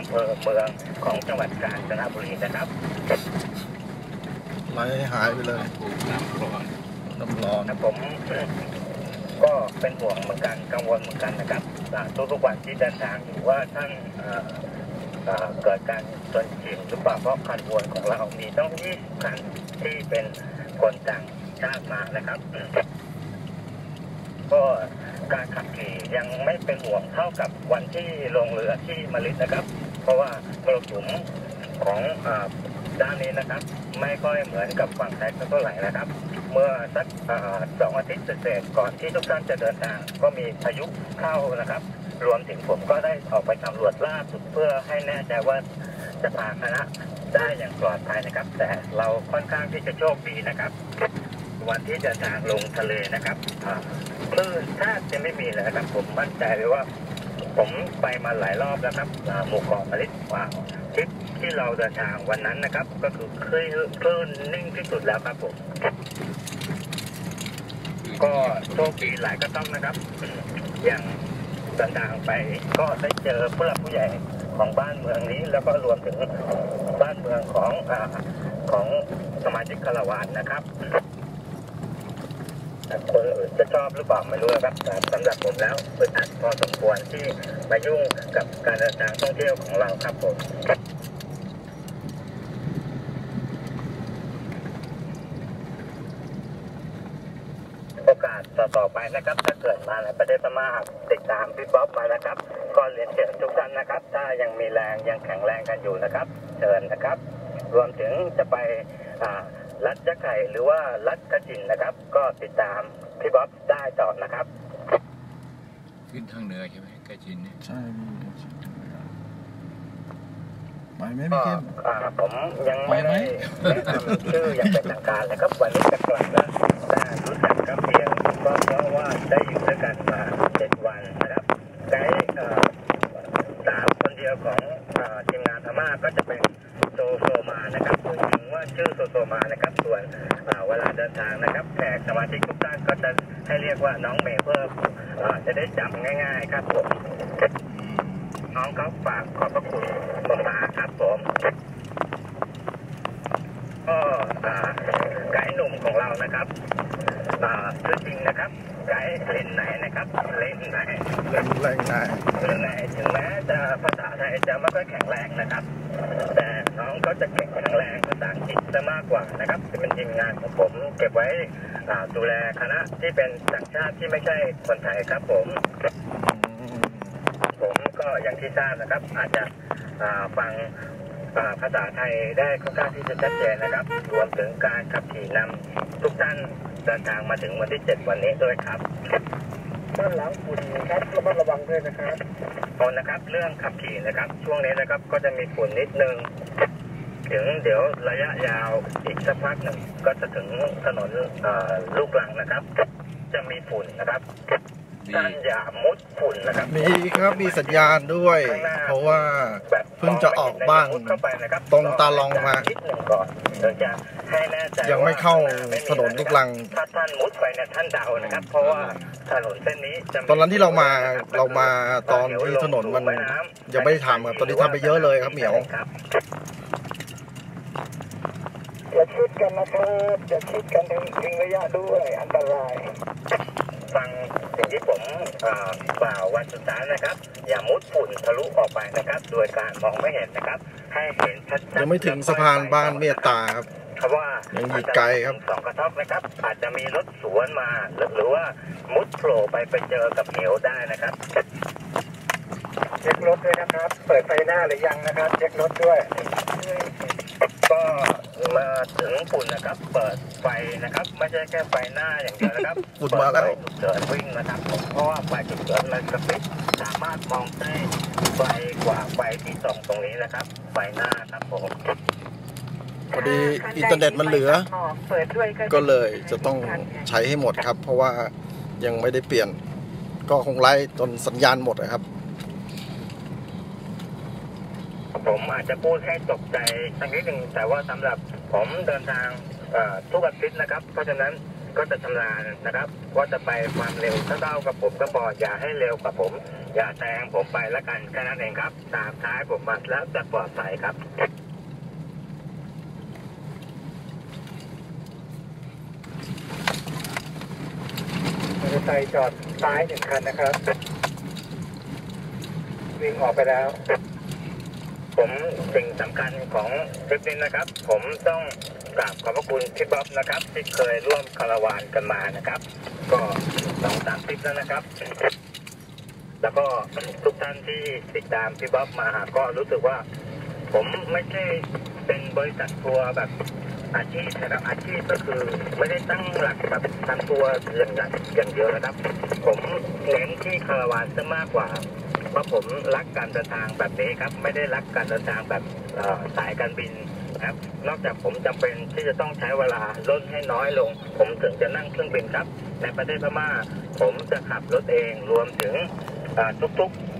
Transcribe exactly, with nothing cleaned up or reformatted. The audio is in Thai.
อำเภอเมืองของจังหวัดกาญจนบุรีนะครับไหลหายไปเลยน้ำร้อนน้ำร้อนนะผมก็เป็นห่วงเหมือนกันกังวลเหมือนกันนะครับทุกๆวันที่เดินทางอยู่ว่าท่านเกิดการชนฉิมหรือเปล่าเพราะขบวนของเรามีต้องยี่สิบคันที่เป็นคนต่างชาติมานะครับก็การขับขี่ยังไม่เป็นห่วงเท่ากับวันที่ลงเรือที่มะลินะครับ เพราะว่ามรสุมของด้านนี้นะครับไม่ค่อยเหมือนกับฝั่งไทยเท่าไหร่นะครับเมื่อสักสองอาทิตย์เศษก่อนที่ทุกท่านจะเดินทางก็มีพายุเข้านะครับรวมถึงผมก็ได้ออกไปสำรวจล่าสุดเพื่อให้แน่ใจว่าจะพาคณะได้อย่างปลอดภัยนะครับแต่เราค่อนข้างที่จะโชคดีนะครับวันที่เดินทางลงทะเลนะครับคลื่นแทบจะไม่มีเลยนะครับผมมั่นใจเลยว่าผมไปมาหลายรอบแล้วครับหมู่เกาะมะลิว่าทริปที่เราเดินทางวันนั้นนะครับก็คือคลื่นคลื่นนิ่งที่สุดแล้วครับผมก็โชคดีหลายก็ต้องนะครับอย่างเดินทางไปก็ได้เจอผู้หลักผู้ใหญ่ของบ้านเมืองนี้แล้วก็รวมถึงบ้านเมืองของอ่าของสมาชิกคารวานนะครับคนอื่นจะชอบหรือเปล่าไม่รู้ครับแต่สำหรับผมแล้วอึดอัดพอสมควรที่มายุ่งกับการเดินทางท่องเที่ยวของเราครับผมโอกาสต่อไปนะครับถ้าเกิดมาในประเทศพม่าติดตามพี่บ๊อบมานะครับก็เรียนเชิญทุกท่านนะครับถ้ายังมีแรงยังแข็งแรงกันอยู่นะครับเชิญนะครับรวมถึงจะไปรัฐยะไข่หรือว่ารัฐกระจินนะครับก็ติดตามพี่บ๊อบได้ต่อนะครับขึ้นทางเหนือใช่ไหมกระจินเนี่ยใช่ไปไหมพี่เข้มผมยังไม่ได้แนะนำชื่ออย่างเป็นทางการนะครับวันนี้จะกลับแล้วแต่รู้จักกับเพียงก็เพราะว่าได้อยู่ด้วยกันมาเจ็ดวันนะครับไกด์สาวคนเดียวของทีมงานพม่าก็จะเป็นโซโซมานะครับพูดถึงว่าชื่อโซโซมานะครับส่วนเวลาเดินทางนะครับแขกสมาชิกทุกท่านก็จะให้เรียกว่าน้องเมย์เพิ่มจะได้จำง่ายๆครับผมน้องเขาฝากขอบพระคุณผมมาครับผมก็ไกด์หนุ่มของเรานะครับชื่อจริงนะครับไกด์เล่นไหนนะครับเล่นไหนเล่นแรงไหนเล่นไหนถึงแม้จะภาษาไทยจะไม่ค่อยแข็งแรงนะครับแต่น้องก็จะเก่งแข็งแรงภาษาอังกฤษจะมากกว่านะครับจะเป็นทีมงานของผมเก็บไว้ดูแลคณะที่เป็นต่างชาติที่ไม่ใช่คนไทยครับผมผมก็อย่างที่ทราบนะครับอาจจะฟังภาษาไทยได้ค่อนข้างที่จะชัดเจนนะครับรวมถึงการขับขี่นำทุกท่านเดินทางมาถึงวันที่เจ็ดวันนี้ด้วยครับด้านหลังฝุ่นครับระมัดระวังด้วยนะครับตอนนะครับเรื่องขับขี่นะครับช่วงนี้นะครับก็จะมีฝุ่นนิดนึงถึงเดี๋ยวระยะยาวอีกสักพักหนึ่งก็จะถึงถนนลูกรังนะครับจะมีฝุ่นนะครับท่านอย่ามุดฝุ่นนะครับมีครับมีสัญญาณด้วยเพราะว่าเพิ่งจะออกบ้านตรงตาลองมายังไม่เข้าถนนลูกรังถ้าท่านมุดไปเนี่ยท่านเดานะครับเพราะว่าถนนเส้นนี้ตอนนั้นที่เรามาเรามาตอนที่ถนนมันยังไม่ได้ทำครับตอนนี้ทำไปเยอะเลยครับเหมียวอย่าคิดกันนะครับอย่าคิดกันถึงระยะด้วยอันตรายฟังสิ่งที่ผมกล่าววันสุดท้ายนะครับอย่ามุดฝุ่นทะลุออกไปนะครับโดยการมองไม่เห็นนะครับให้เห็นชัดๆยังไม่ถึงสะพานบ้านเมตตาครับเพราะว่ายังอีกไกลครับสองกระทบนะครับอาจจะมีรถสวนมาหรือว่ามุดโผล่ไปไปเจอกับเหวได้นะครับเช็ครถด้วยนะครับเปิดไฟหน้าหรือยังนะครับเช็ครถด้วยก็มาถึงฝุ่นนะครับเปิดไฟนะครับไม่ใช่แค่ไฟหน้าอย่างเดียวนะครับฝุ่นมาแล้วเดินวิ่งนะครับเพราะว่าไฟฉุกเฉินมันกระพริบสามารถมองได้ไฟกว่าไฟที่ส่องตรงนี้นะครับไฟหน้าครับผมพอดีอินเทอร์เน็ตมันเหลือก็เลยจะต้องใช้ให้หมดครับเพราะว่ายังไม่ได้เปลี่ยนก็คงไล่จนสัญญาณหมดนะครับผมอาจจะพูดให้ตกใจสักนิดหนึ่งแต่ว่าสำหรับผมเดินทางทุกอาทิตย์นะครับเพราะฉะนั้นก็จะชำนาญนะครับว่าจะไปความเร็วเท่าๆกับผมก็พออย่าให้เร็วกว่าผมอย่าแซงผมไปละกันแค่นั้นเองครับตามท้ายผมมาแล้วจะปลอดภัยครับมอเตอร์ไซค์จอดซ้ายหนึ่งคันนะครับวิ่งออกไปแล้วผมสิ่งสำคัญของทริปนี้นะครับผมต้องกราบขอบพระคุณพี่บ๊อบนะครับที่เคยร่วมคาราวานกันมานะครับก็สองสามทริปแล้วนะครับแล้วก็ทุกท่านที่ติดตามพี่บ๊อบมาก็รู้สึกว่าผมไม่ใช่เป็นบริษัททัวร์แบบอาชีพนะครับอาชีพก็คือไม่ได้ตั้งหลักแบบทำทัวร์อย่างอย่างเดียวนะครับผมเน้นที่คาราวานซะมากกว่าเพราะผมรักการเดินทางแบบนี้ครับไม่ได้รักการเดินทางแบบสายการบินครับนอกจากผมจำเป็นที่จะต้องใช้เวลาลดให้น้อยลงผมถึงจะนั่งเครื่องบินครับในประเทศพม่าผมจะขับรถเองรวมถึงทุกๆ